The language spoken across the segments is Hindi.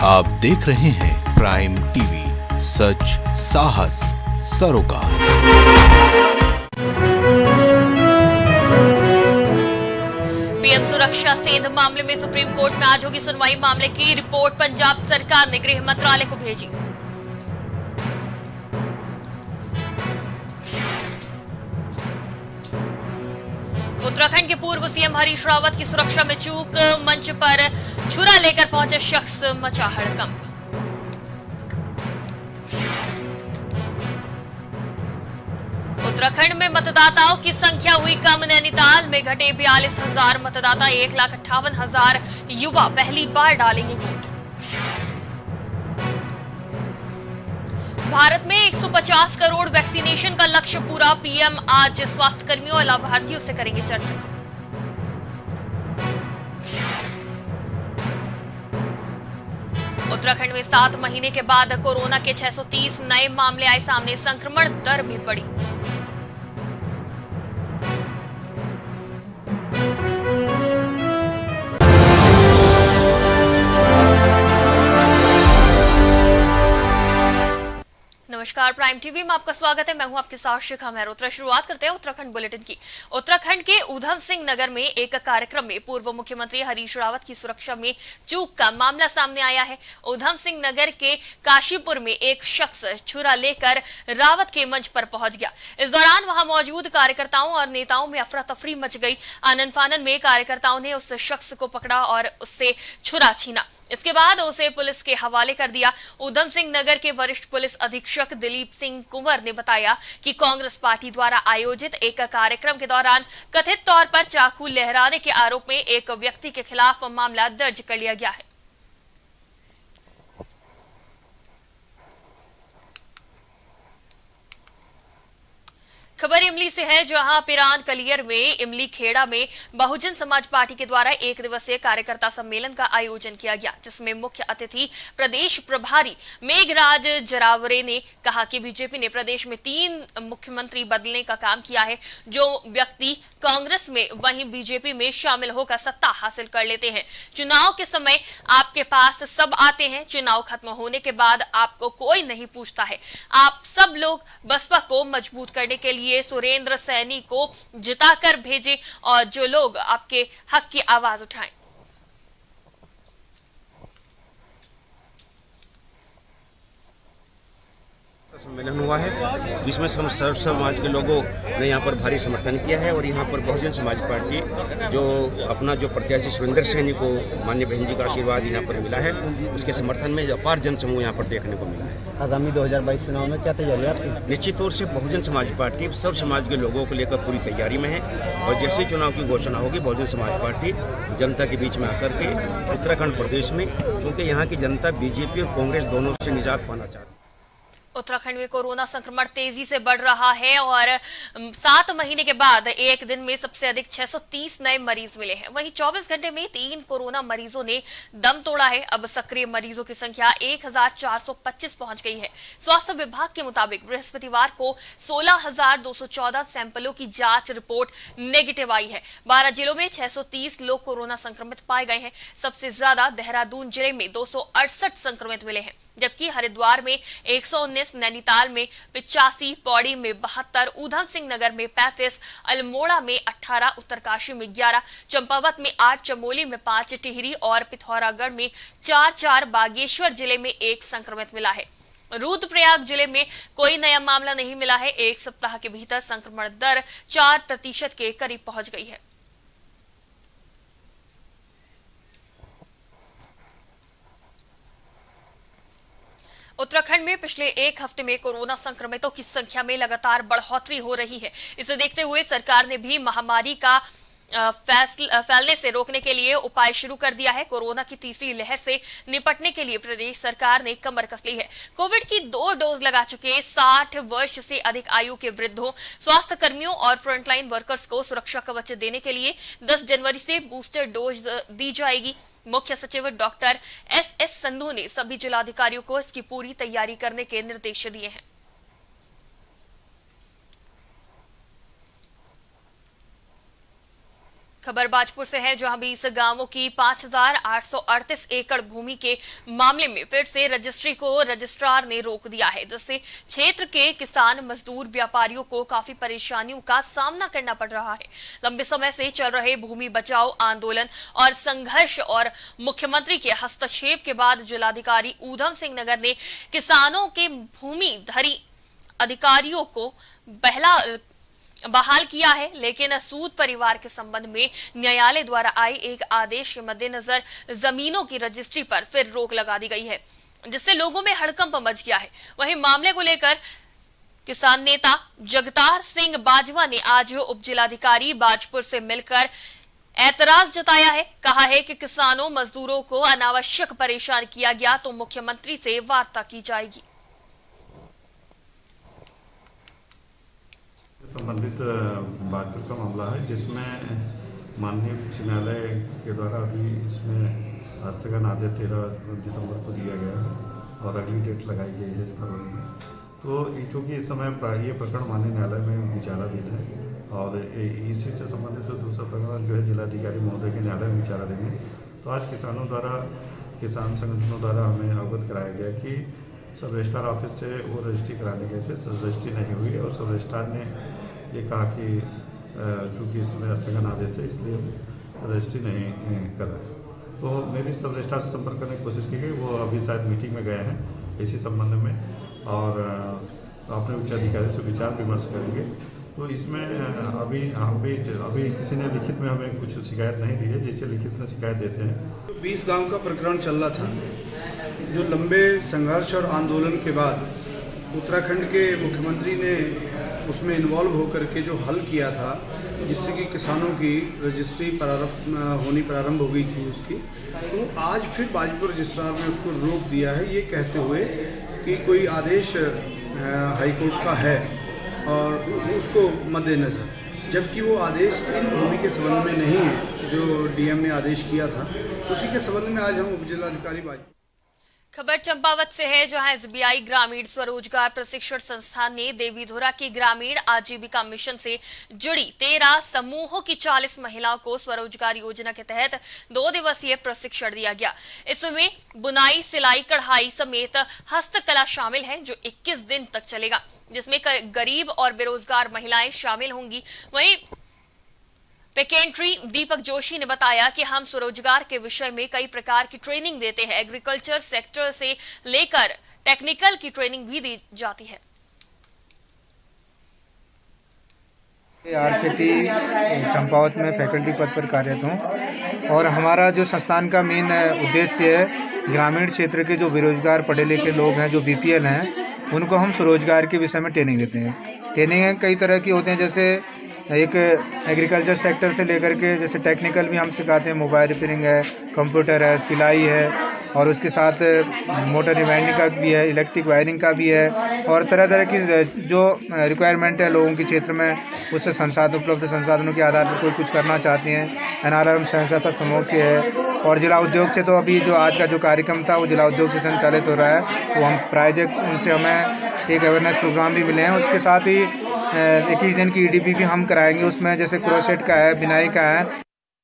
आप देख रहे हैं प्राइम टीवी, सच साहस सरोकार। पीएम सुरक्षा सेंध मामले में सुप्रीम कोर्ट में आज होगी सुनवाई। मामले की रिपोर्ट पंजाब सरकार ने गृह मंत्रालय को भेजी। उत्तराखंड के पूर्व सीएम हरीश रावत की सुरक्षा में चूक, मंच पर छुरा लेकर पहुंचे शख्स मचा हड़कंप। उत्तराखंड में मतदाताओं की संख्या हुई कम। नैनीताल में घटे 42,000 मतदाता। 1,58,000 युवा पहली बार डालेंगे वोट। भारत में 150 करोड़ वैक्सीनेशन का लक्ष्य पूरा। पीएम आज स्वास्थ्य कर्मियों और लाभार्थियों से करेंगे चर्चा। उत्तराखंड में 7 महीने के बाद कोरोना के 630 नए मामले आए सामने। संक्रमण दर भी बढ़ी। नमस्कार, प्राइम टीवी में आपका स्वागत है। मैं हूं आपके साथ शिखा मेहरोत्रा। शुरुआत करते हैं उत्तराखंड बुलेटिन की। उत्तराखंड के ऊधम सिंह नगर में एक कार्यक्रम में पूर्व मुख्यमंत्री हरीश रावत की सुरक्षा में चूक का मामला सामने आया है। ऊधम सिंह नगर के काशीपुर में एक शख्स छुरा लेकर रावत के मंच पर पहुंच गया। इस दौरान वहां मौजूद कार्यकर्ताओं और नेताओं में अफरा तफरी मच गई। आनन फानन में कार्यकर्ताओं ने उस शख्स को पकड़ा और उससे छुरा छीना। इसके बाद उसे पुलिस के हवाले कर दिया। ऊधम सिंह नगर के वरिष्ठ पुलिस अधीक्षक दिलीप सिंह कुंवर ने बताया कि कांग्रेस पार्टी द्वारा आयोजित एक कार्यक्रम के दौरान कथित तौर पर चाकू लहराने के आरोप में एक व्यक्ति के खिलाफ मामला दर्ज कर लिया गया है। खबर इमली से है, जहां पिरान कलियर में इमली खेड़ा में बहुजन समाज पार्टी के द्वारा एक दिवसीय कार्यकर्ता सम्मेलन का आयोजन किया गया, जिसमें मुख्य अतिथि प्रदेश प्रभारी मेघराज जरावरे ने कहा कि बीजेपी ने प्रदेश में 3 मुख्यमंत्री बदलने का काम किया है। जो व्यक्ति कांग्रेस में वहीं बीजेपी में शामिल होकर सत्ता हासिल कर लेते हैं। चुनाव के समय आपके पास सब आते हैं, चुनाव खत्म होने के बाद आपको कोई नहीं पूछता है। आप सब लोग बसपा को मजबूत करने के लिए सुरेंद्र सैनी को जिताकर भेजे और जो लोग आपके हक की आवाज उठाएं। सम्मेलन हुआ है जिसमें सर्व समाज के लोगों ने यहाँ पर भारी समर्थन किया है और यहाँ पर बहुजन समाज पार्टी जो अपना जो प्रत्याशी सुरेंद्र सैनी को माननीय बहन जी का आशीर्वाद यहाँ पर मिला है, उसके समर्थन में अपार जनसमूह यहाँ पर देखने को मिला है। आगामी 2022 चुनाव में क्या तैयारी है आपकी? निश्चित तौर से बहुजन समाज पार्टी सब समाज के लोगों को लेकर पूरी तैयारी में है और जैसे ही चुनाव की घोषणा होगी, बहुजन समाज पार्टी जनता के बीच में आकर के उत्तराखंड प्रदेश में, चूँकि यहाँ की जनता बीजेपी और कांग्रेस दोनों से निजात पाना चाहती है। उत्तराखंड में कोरोना संक्रमण तेजी से बढ़ रहा है और 7 महीने के बाद एक दिन में सबसे अधिक 630 नए मरीज मिले हैं। वहीं 24 घंटे में 3 कोरोना मरीजों ने दम तोड़ा है। अब सक्रिय मरीजों की संख्या 1425 पहुंच गई है। स्वास्थ्य विभाग के मुताबिक बृहस्पतिवार को 16,214 सैंपलों की जांच रिपोर्ट नेगेटिव आई है। 12 जिलों में 630 लोग कोरोना संक्रमित पाए गए हैं। सबसे ज्यादा देहरादून जिले में 268 संक्रमित मिले हैं, जबकि हरिद्वार में 119, नैनीताल में 85, पौड़ी में 72, ऊधम सिंह नगर में 35, अल्मोड़ा में 18, उत्तरकाशी में 11, चंपावत में 8, चमोली में 5, टिहरी और पिथौरागढ़ में 4, बागेश्वर जिले में 1 संक्रमित मिला है। रुद्रप्रयाग जिले में कोई नया मामला नहीं मिला है। एक सप्ताह के भीतर संक्रमण दर 4% के करीब पहुंच गई है। उत्तराखंड में पिछले 1 हफ्ते में कोरोना संक्रमितों की संख्या में लगातार बढ़ोतरी हो रही है। इसे देखते हुए सरकार ने भी महामारी का फैलने से रोकने के लिए उपाय शुरू कर दिया है। कोरोना की तीसरी लहर से निपटने के लिए प्रदेश सरकार ने कमर कस ली है। कोविड की 2 डोज लगा चुके 60 वर्ष से अधिक आयु के वृद्धों, स्वास्थ्य कर्मियों और फ्रंटलाइन वर्कर्स को सुरक्षा कवच देने के लिए 10 जनवरी से बूस्टर डोज दी जाएगी। मुख्य सचिव डॉक्टर एस संधू ने सभी जिलाधिकारियों को इसकी पूरी तैयारी करने के निर्देश दिए हैं। खबर भाजपुर से है, जहां 20 गांवों की 5,838 एकड़ भूमि के मामले में फिर से रजिस्ट्री को रजिस्ट्रार ने रोक दिया है, जिससे क्षेत्र के किसान, मजदूर, व्यापारियों को काफी परेशानियों का सामना करना पड़ रहा है। लंबे समय से चल रहे भूमि बचाओ आंदोलन और संघर्ष और मुख्यमंत्री के हस्तक्षेप के बाद जिलाधिकारी ऊधम सिंह नगर ने किसानों के भूमि धरी अधिकारियों को बहाल किया है, लेकिन सूद परिवार के संबंध में न्यायालय द्वारा आए एक आदेश के मद्देनजर जमीनों की रजिस्ट्री पर फिर रोक लगा दी गई है, जिससे लोगों में हड़कंप मच गया है। वहीं मामले को लेकर किसान नेता जगतार सिंह बाजवा ने आज उप जिलाधिकारी भाजपुर से मिलकर ऐतराज जताया है। कहा है कि किसानों, मजदूरों को अनावश्यक परेशान किया गया तो मुख्यमंत्री से वार्ता की जाएगी। संबंधित भाजपुर का मामला है, जिसमें माननीय उच्च न्यायालय के द्वारा अभी इसमें स्थगन आदेश 13 दिसंबर को दिया गया है और अगली डेट लगाई गई है फरवरी में। तो चूँकि इस समय ये प्रकरण माननीय न्यायालय में विचाराधीन है और इसी से संबंधित दूसरा प्रकरण जो है जिलाधिकारी महोदय के न्यायालय में विचाराधीन है। तो आज किसान संगठनों द्वारा हमें अवगत कराया गया कि सब रजिस्ट्रार ऑफिस से वो रजिस्ट्री कराने गए थे, सब रजिस्ट्री नहीं हुई और सब रजिस्ट्रार ने ये कहा कि चूँकि इसमें स्थगन आदेश है इसलिए रजिस्ट्री नहीं कर रहे। तो मेरी सब रजिस्ट्रार से संपर्क करने की कोशिश की गई, वो अभी शायद मीटिंग में गए हैं इसी संबंध में और अपने उच्च अधिकारियों से विचार विमर्श करेंगे। तो इसमें अभी किसी ने लिखित में हमें कुछ शिकायत नहीं दी है, जैसे लिखित में शिकायत देते हैं। 20 गांव का प्रकरण चल रहा था, जो लंबे संघर्ष और आंदोलन के बाद उत्तराखंड के मुख्यमंत्री ने उसमें इन्वॉल्व होकर के जो हल किया था, जिससे कि किसानों की रजिस्ट्री प्रारंभ हो गई थी उसकी, तो आज फिर भाजपुर रजिस्ट्रार ने उसको रोक दिया है, ये कहते हुए कि कोई आदेश हाईकोर्ट का है और उसको मद्देनजर, जबकि वो आदेश इन भूमि के संबंध में नहीं है जो डीएम ने आदेश किया था। उसी के संबंध में आज हम उप जिलाधिकारी भाजपुर। खबर चंपावत से है, जहां एसबीआई ग्रामीण स्वरोजगार प्रशिक्षण संस्थान ने देवीधुरा के ग्रामीण आजीविका मिशन से जुड़ी 13 समूहों की 40 महिलाओं को स्वरोजगार योजना के तहत 2 दिवसीय प्रशिक्षण दिया गया। इसमें बुनाई, सिलाई, कढ़ाई समेत हस्तकला शामिल है, जो 21 दिन तक चलेगा, जिसमें गरीब और बेरोजगार महिलाएं शामिल होंगी। वहीं सेक्रेटरी दीपक जोशी ने बताया कि हम स्वरोजगार के विषय में कई प्रकार की ट्रेनिंग देते हैं। एग्रीकल्चर सेक्टर से लेकर टेक्निकल की ट्रेनिंग भी दी जाती है। आरसीटी चंपावत में फैकल्टी पद पर कार्यरत हूँ और हमारा जो संस्थान का मेन उद्देश्य है, ग्रामीण क्षेत्र के जो बेरोजगार पढ़े लिखे लोग हैं, जो बीपीएल हैं, उनको हम स्वरोजगार के विषय में ट्रेनिंग देते हैं। ट्रेनिंग कई तरह की होते हैं, जैसे एक एग्रीकल्चर सेक्टर से लेकर के जैसे टेक्निकल भी हम सिखाते हैं, मोबाइल रिपेयरिंग है, कंप्यूटर है, सिलाई है और उसके साथ मोटर रिवाइंडिंग का भी है, इलेक्ट्रिक वायरिंग का भी है और तरह तरह की जो रिक्वायरमेंट है लोगों के क्षेत्र में, उससे उपलब्ध संसाधनों के आधार पर कोई कुछ करना चाहते हैं। एनआरएम स्वयं समूह के है और जिला उद्योग से, तो अभी जो आज का जो कार्यक्रम था वो जिला उद्योग से संचालित हो रहा है, तो हम प्रायोजक उनसे हमें एक अवेयरनेस प्रोग्राम भी मिले हैं। उसके साथ ही 21 दिन की ईडीपी भी हम कराएंगे, उसमें जैसे क्रोशेट का है, बिनाई का है।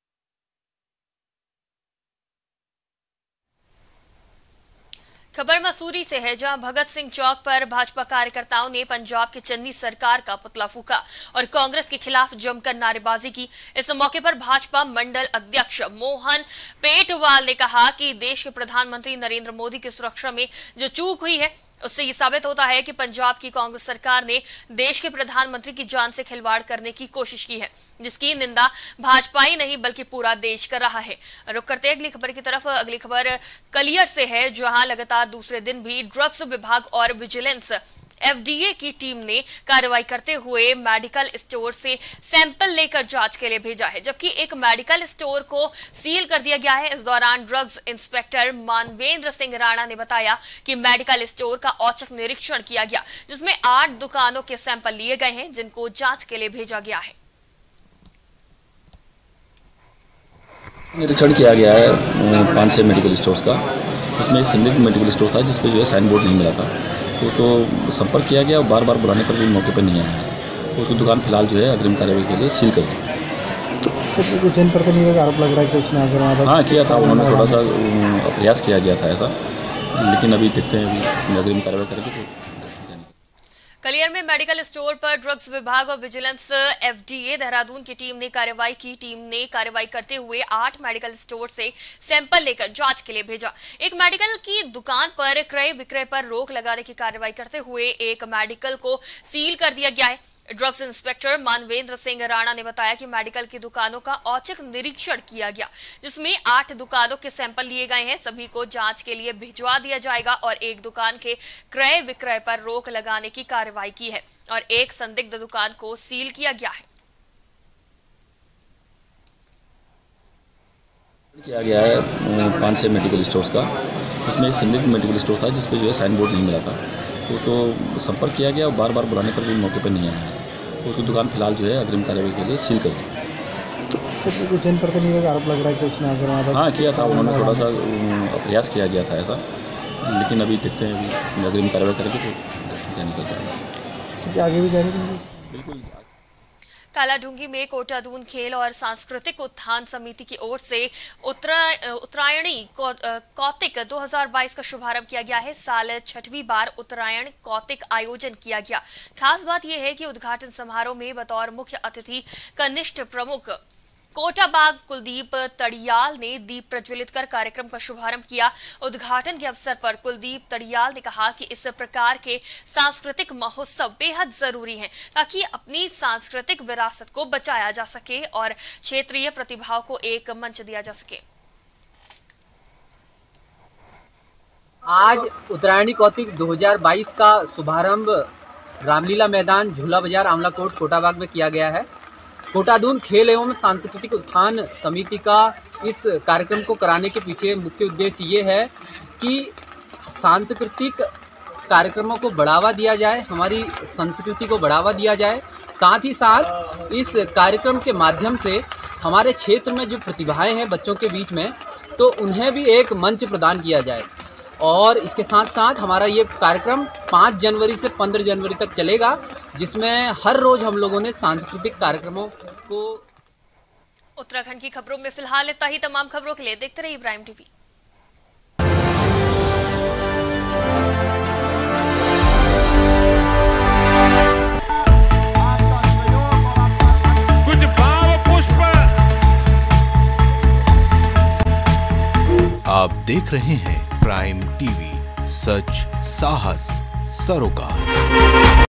खबर मसूरी से है, जहां भगत सिंह चौक पर भाजपा कार्यकर्ताओं ने पंजाब की चन्नी सरकार का पुतला फूका और कांग्रेस के खिलाफ जमकर नारेबाजी की। इस मौके पर भाजपा मंडल अध्यक्ष मोहन पेटवाल ने कहा कि देश के प्रधानमंत्री नरेंद्र मोदी की सुरक्षा में जो चूक हुई है, उससे ये साबित होता है कि पंजाब की कांग्रेस सरकार ने देश के प्रधानमंत्री की जान से खिलवाड़ करने की कोशिश की है, जिसकी निंदा भाजपा ही नहीं बल्कि पूरा देश कर रहा है। रुक करते अगली खबर की तरफ। अगली खबर कलियर से है, जहां लगातार दूसरे दिन भी ड्रग्स विभाग और विजिलेंस एफडीए की टीम ने कार्रवाई करते हुए मेडिकल स्टोर से सैंपल लेकर जांच के लिए भेजा है, जबकि एक मेडिकल स्टोर को सील कर दिया गया है। इस दौरान ड्रग्स इंस्पेक्टर मानवेंद्र सिंह राणा ने बताया कि मेडिकल स्टोर का औचक निरीक्षण किया गया, जिसमें 8 दुकानों के सैंपल लिए गए हैं, जिनको जांच के लिए भेजा गया है। निरीक्षण किया गया है 5-6 मेडिकल स्टोर्स का। उसमें एक संदिग्ध मेडिकल स्टोर था जिसपे जो है साइन बोर्ड नहीं मिला था, तो उसको संपर्क किया गया और बार बार बुलाने पर भी मौके पर नहीं आया, तो उसकी दुकान फिलहाल जो है अग्रिम कार्रवाई के लिए सील कर दी। सर जनप्रतिनिधियों का आरोप लग रहा है कि उसने आकर वहाँ पर हाँ किया था, उन्होंने थोड़ा सा प्रयास किया गया था ऐसा, लेकिन अभी देखते हैं अभी अग्रिम कार्रवाई करेंगे। कलियर में मेडिकल स्टोर पर ड्रग्स विभाग और विजिलेंस एफडीए देहरादून की टीम ने कार्रवाई करते हुए 8 मेडिकल स्टोर से सैंपल लेकर जांच के लिए भेजा। एक मेडिकल की दुकान पर क्रय विक्रय पर रोक लगाने की कार्रवाई करते हुए एक मेडिकल को सील कर दिया गया है। ड्रग्स इंस्पेक्टर मानवेंद्र सिंह राणा ने बताया कि मेडिकल की दुकानों का औचक निरीक्षण किया गया, जिसमें 8 दुकानों के सैंपल लिए गए हैं। सभी को जांच के लिए भिजवा दिया जाएगा और एक दुकान के क्रय विक्रय पर रोक लगाने की कार्रवाई की है और एक संदिग्ध दुकान को सील किया गया है। किया गया है 5-6 मेडिकल स्टोर्स का, उसमें एक संदिग्ध मेडिकल स्टोर था जिसपे जो है साइन बोर्ड नहीं मिला था, तो उसको संपर्क किया गया और बार बार बुलाने पर भी मौके पर नहीं आया है, तो उसकी दुकान फिलहाल जो है अग्रिम कार्रवाई के लिए सील कर दी। सर जनप्रतिनिधियों का आरोप लग रहा है कि उसने आकर वहाँ पर हाँ किया था, उन्होंने थोड़ा सा प्रयास किया गया था ऐसा, लेकिन अभी देखते हैं अभी अग्रिम कार्रवाई करेंगे तो क्या निकलता है। आगे भी जाएंगे। बिल्कुल। कालाढूंगी में कोटादून खेल और सांस्कृतिक उत्थान समिति की ओर से उत्तरायणी कौतिक 2022 का शुभारंभ किया गया है। साल 6वीं बार उत्तरायण कौतिक आयोजन किया गया। खास बात यह है कि उद्घाटन समारोह में बतौर मुख्य अतिथि कनिष्ठ प्रमुख कोटाबाग कुलदीप तड़ियाल ने दीप प्रज्वलित कर कार्यक्रम का शुभारंभ किया। उद्घाटन के अवसर पर कुलदीप तड़ियाल ने कहा कि इस प्रकार के सांस्कृतिक महोत्सव बेहद जरूरी हैं ताकि अपनी सांस्कृतिक विरासत को बचाया जा सके और क्षेत्रीय प्रतिभाओं को एक मंच दिया जा सके। आज उत्तरायणी कौतिक 2022 का शुभारंभ रामलीला मैदान, झूला बाजार, आमला कोट, कोटाबाग में किया गया है। कोटादून खेल एवं सांस्कृतिक उत्थान समिति का इस कार्यक्रम को कराने के पीछे मुख्य उद्देश्य ये है कि सांस्कृतिक कार्यक्रमों को बढ़ावा दिया जाए, हमारी संस्कृति को बढ़ावा दिया जाए। साथ ही साथ इस कार्यक्रम के माध्यम से हमारे क्षेत्र में जो प्रतिभाएं हैं बच्चों के बीच में, तो उन्हें भी एक मंच प्रदान किया जाए। और इसके साथ साथ हमारा ये कार्यक्रम 5 जनवरी से 15 जनवरी तक चलेगा, जिसमें हर रोज हम लोगों ने सांस्कृतिक कार्यक्रमों को। उत्तराखंड की खबरों में फिलहाल इतना ही। तमाम खबरों के लिए देखते रहिए प्राइम टीवी। आप देख रहे हैं प्राइम टीवी, सच साहस सरोकार।